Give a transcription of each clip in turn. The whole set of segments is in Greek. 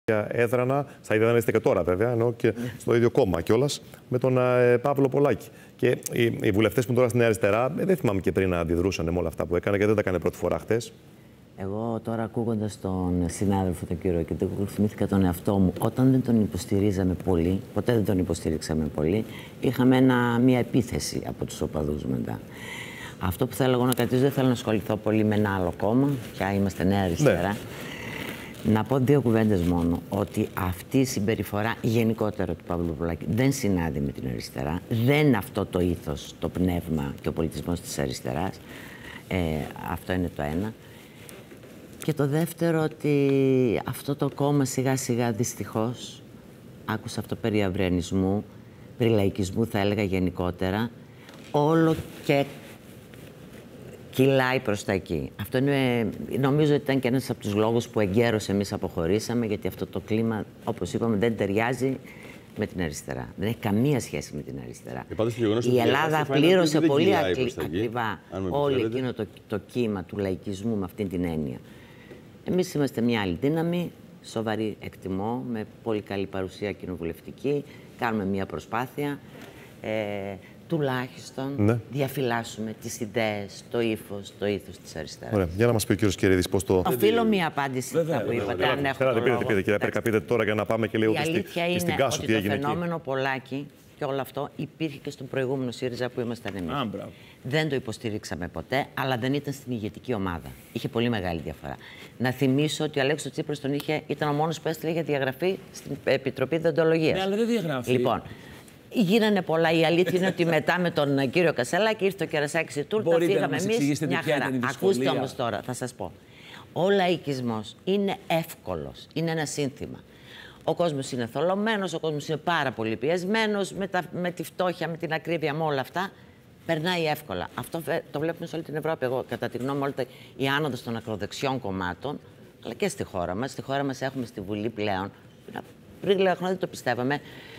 έδρανα, στα ίδια δεν είστε και τώρα βέβαια, ενώ και στο ίδιο κόμμα κιόλας, με τον Παύλο Πολάκη. Και οι βουλευτές που είναι τώρα στην αριστερά, δεν θυμάμαι και πριν να αντιδρούσαν με όλα αυτά που έκανε και δεν τα έκανε πρώτη φορά χτες. Εγώ τώρα, ακούγοντας τον συνάδελφο τον κύριο Κεντρίκο, θυμήθηκα τον εαυτό μου. Όταν δεν τον υποστηρίζαμε πολύ, ποτέ δεν τον υποστηρίξαμε πολύ, είχαμε μία επίθεση από τους οπαδούς μετά. Αυτό που θέλω εγώ να κρατήσω, δεν θέλω να ασχοληθώ πολύ με ένα άλλο κόμμα, πια είμαστε Νέα Αριστερά. Ναι. Να πω δύο κουβέντες μόνο, ότι αυτή η συμπεριφορά γενικότερα του Παύλου Πολάκη δεν συνάδει με την αριστερά, δεν είναι αυτό το ήθος, το πνεύμα και ο πολιτισμός της αριστεράς. Αυτό είναι το ένα. Και το δεύτερο, ότι αυτό το κόμμα σιγά σιγά δυστυχώς, άκουσα αυτό περί αυριανισμού, περί λαϊκισμού θα έλεγα γενικότερα, όλο και κυλάει προς τα εκεί. Αυτό είναι, νομίζω ότι ήταν και ένας από τους λόγους που εγκαίρως εμείς αποχωρήσαμε, γιατί αυτό το κλίμα, όπως είπαμε, δεν ταιριάζει με την αριστερά. Δεν έχει καμία σχέση με την αριστερά. Η Ελλάδα πλήρωσε πολύ ακριβά όλο εκείνο το κύμα του λαϊκισμού με αυτή την έννοια. Εμείς είμαστε μια άλλη δύναμη, σοβαρή εκτιμώ, με πολύ καλή παρουσία κοινοβουλευτική. Κάνουμε μια προσπάθεια. Τουλάχιστον διαφυλάσσουμε τις ιδέες, το ήθος της αριστεράς. Ωραία. Για να μας πει ο κύριος Κερίδης πώς το... Οφείλω μία απάντηση σε αυτά που είπατε, αν έχω το λόγο. Πείτε, κύριε Πέρκα, πείτε τώρα για να πάμε και λίγο και στην Κάσο τι έγινε εκεί. Το φαινόμενο Πολάκη και όλο αυτό υπήρχε και στον προηγούμενο ΣΥΡΙΖΑ που ήμασταν εμείς. Δεν το υποστηρίξαμε ποτέ, αλλά δεν ήταν στην ηγετική ομάδα. Είχε πολύ μεγάλη διαφορά. Να θυμίσω ότι ο Αλέξης Τσίπρας ήταν ο μόνος που έστειλε για διαγραφή στην Επιτροπή Δεοντολογίας. Ναι, αλλά δεν διαγράφει. Λοιπόν, γίνανε πολλά. Η αλήθεια είναι ότι μετά με τον κύριο Κασελάκη ήρθε ο Κερασάκης η Τούρτα. Φύγαμε εμείς μια χαρά. Ακούστε όμως τώρα, θα σας πω. Ο λαϊκισμός είναι εύκολος. Είναι ένα σύνθημα. Ο κόσμος είναι θολωμένος, ο κόσμος είναι πάρα πολύ πιεσμένος, με τη φτώχεια, με την ακρίβεια, με όλα αυτά. Περνάει εύκολα. Αυτό το βλέπουμε σε όλη την Ευρώπη. Εγώ, κατά τη γνώμη μου, η άνοδος των ακροδεξιών κομμάτων, αλλά και στη χώρα μας. Στη χώρα μας έχουμε στη Βουλή πλέον. Πριν λίγα χρόνια δεν το πιστεύαμε.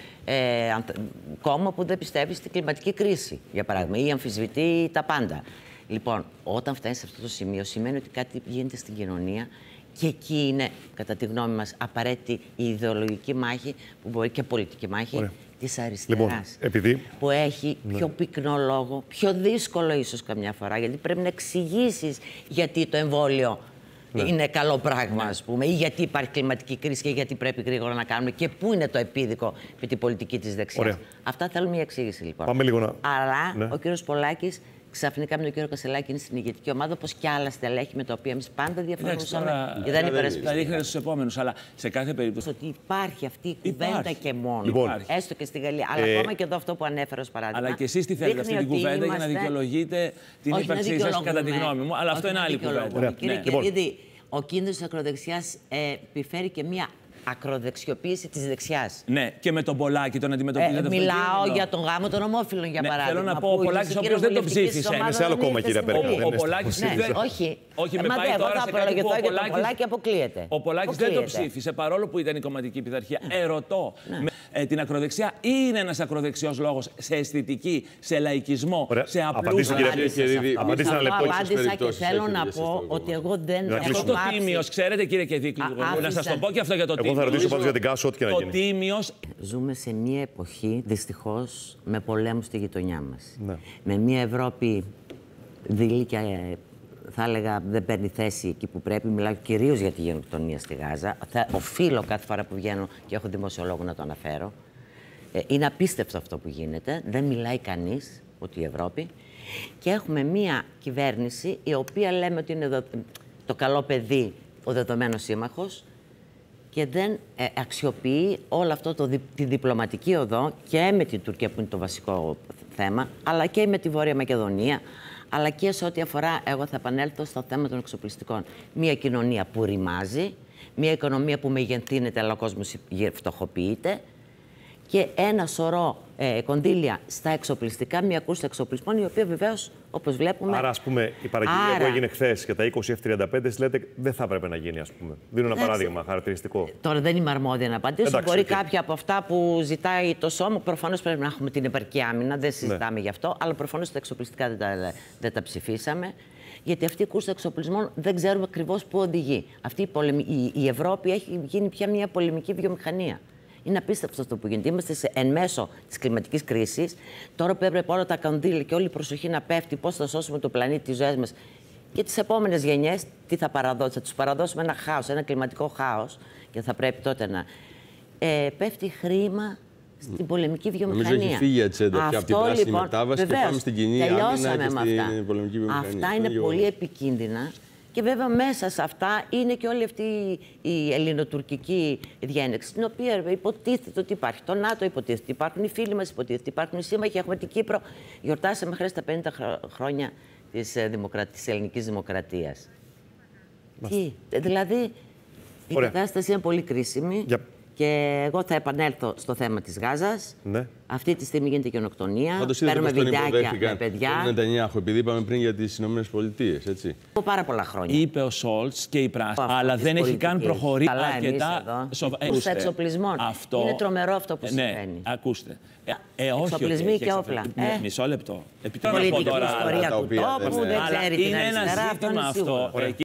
Κόμμα που δεν πιστεύει στην κλιματική κρίση, για παράδειγμα, ή αμφισβητεί τα πάντα. Λοιπόν, όταν φτάνει σε αυτό το σημείο, σημαίνει ότι κάτι γίνεται στην κοινωνία και εκεί είναι, κατά τη γνώμη μας, απαραίτητη η ιδεολογική μάχη, που μπορεί και πολιτική μάχη, της αριστεράς. Λοιπόν, που έχει πιο πυκνό λόγο, πιο δύσκολο ίσως καμιά φορά, γιατί πρέπει να εξηγήσεις γιατί το εμβόλιο είναι καλό πράγμα, ας πούμε, ή γιατί υπάρχει κλιματική κρίση και γιατί πρέπει γρήγορα να κάνουμε και πού είναι το επίδικο με την πολιτική της δεξιάς. Αυτά θέλουν μια εξήγηση, λοιπόν. Πάμε λίγο να... Αλλά ο κύριος Πολάκης ξαφνικά με τον κύριο Κασελάκη είναι στην ηγετική ομάδα, όπως και άλλα στελέχη με τα οποία εμείς πάντα διαφωνούσαμε και δεν υπερασπιστήκαμε. Θα ρίχνετε στους επόμενους, αλλά σε κάθε περίπτωση. Ότι υπάρχει αυτή η κουβέντα και μόνο. Έστω και στη Γαλλία. Αλλά ακόμα και εδώ αυτό που ανέφερα ως παράδειγμα. Αλλά και εσείς τι θέλετε αυτή την κουβέντα για να δικαιολογείτε την ύπαρξή σας, κατά τη γνώμη μου. Αλλά αυτό είναι άλλη κουβέντα. Κύριε Κερίδη, ο κίνδυνος της ακροδεξιάς επιφέρει και μία ακροδεξιοποίηση της δεξιάς. Ναι, και με τον Πολάκη τον αντιμετωπίζετε. Μιλάω για τον γάμο των ομόφυλων, για παράδειγμα. Θέλω να πω, ο Πολάκης ο οποίος δεν τον ψήφισε. Είναι σε άλλο κόμμα, κύριε Πέρκα. Ο Πολάκης δεν. Όχι, με πάει τώρα σε κάτι που ο Πολάκης αποκλείεται. Ο Πολάκης δεν το ψήφισε, παρόλο που ήταν η κομματική πειθαρχία. Ερωτώ. Την ακροδεξιά ή είναι ένας ακροδεξιός λόγος σε αισθητική, σε λαϊκισμό, σε απλούς. Απαντήστε ένα λεπτό. Απάντησα και θέλω να πω ότι εγώ δεν έχω αυτό το Τίμιος, ξέρετε κύριε Κεδίκλου, να σας το πω και αυτό για το Τίμιος. Εγώ θα ρωτήσω πάντως για την Κάσο, ό,τι και να γίνει. Το Τίμιος. Ζούμε σε μια εποχή, δυστυχώς, με πολέμους στη γειτονιά μας. Με μια Ευρώπη δειλή και θα έλεγα δεν παίρνει θέση εκεί που πρέπει. Μιλάω κυρίως για τη γενοκτονία στη Γάζα. Οφείλω κάθε φορά που βγαίνω και έχω δημοσιολόγο να το αναφέρω. Είναι απίστευτο αυτό που γίνεται. Δεν μιλάει κανείς, ούτε η Ευρώπη. Και έχουμε μια κυβέρνηση η οποία λέμε ότι είναι το καλό παιδί, ο δεδομένος σύμμαχος, και δεν αξιοποιεί όλο αυτό τη διπλωματική οδό και με την Τουρκία που είναι το βασικό θέμα, αλλά και με τη Βόρεια Μακεδονία, αλλά και σε ό,τι αφορά, εγώ θα επανέλθω στο θέμα των εξοπλιστικών. Μια κοινωνία που ρημάζει, μια οικονομία που μεγενθύνεται, αλλά ο κόσμος φτωχοποιείται και ένα σωρό κονδύλια στα εξοπλιστικά, μια κούρσα εξοπλισμών, η οποία βεβαίως, όπως βλέπουμε. Άρα, ας πούμε, η παραγγελία που έγινε χθες για τα 20 F-35, λέτε δεν θα έπρεπε να γίνει, ας πούμε. Δίνω ένα παράδειγμα χαρακτηριστικό. Τώρα δεν είμαι αρμόδια να απαντήσω. Μπορεί κάποια από αυτά που ζητάει το Σώμα, προφανώς πρέπει να έχουμε την επαρκή άμυνα, δεν συζητάμε γι' αυτό, αλλά προφανώς τα εξοπλιστικά δεν τα ψηφίσαμε. Γιατί αυτή η κούρσα εξοπλισμών δεν ξέρουμε ακριβώς πού οδηγεί. Η Ευρώπη έχει γίνει πια μια πολεμική βιομηχανία. Είναι απίστευτο αυτό που γίνεται. Είμαστε εν μέσω της κλιματικής κρίσης. Τώρα που έπρεπε όλα τα κονδύλια και όλη η προσοχή να πέφτει πώς θα σώσουμε το πλανήτη, τις ζωές μας και τις επόμενες γενιές, τι θα παραδώσουμε? Θα τους παραδώσουμε ένα χάος, ένα κλιματικό χάος και θα πρέπει τότε να πέφτει χρήμα στην πολεμική βιομηχανία. Νομίζω έχει φύγει η ατζέντα πια από την πράσινη μετάβαση και πάμε στην κοινή άμυνα και στην πολεμική βιομηχανία. Αυτά είναι πολύ επικίνδυνα. Και βέβαια μέσα σε αυτά είναι και όλη αυτή η ελληνοτουρκική διένεξη, στην οποία υποτίθεται ότι υπάρχει το ΝΑΤΟ, υποτίθεται υπάρχουν οι φίλοι μας, υποτίθεται υπάρχουν οι σύμμαχοι. Έχουμε την Κύπρο. Γιορτάσαμε χθες τα 50 χρόνια της ελληνικής δημοκρατίας. Δηλαδή, η κατάσταση είναι πολύ κρίσιμη. Και εγώ θα επανέλθω στο θέμα της Γάζας. Ναι. Αυτή τη στιγμή γίνεται γενοκτονία. Παίρνουμε βιντεάκια με παιδιά. Τον Νετανιάχου, επειδή είπαμε πριν για τις Ηνωμένες Πολιτείες, έτσι. Από πάρα πολλά χρόνια. Είπε ο Σόλτς και η Πράσινη, αλλά δεν έχει καν προχωρήσει αρκετά. Κούρσα εξοπλισμών. Είναι τρομερό αυτό που συμβαίνει. Ακούστε. Εξοπλισμοί και όπλα. Μισό λεπτό. Πολιτική ιστορία του τόπου, δεν ξέρει την αριστερά, αυτό είναι σίγουρο.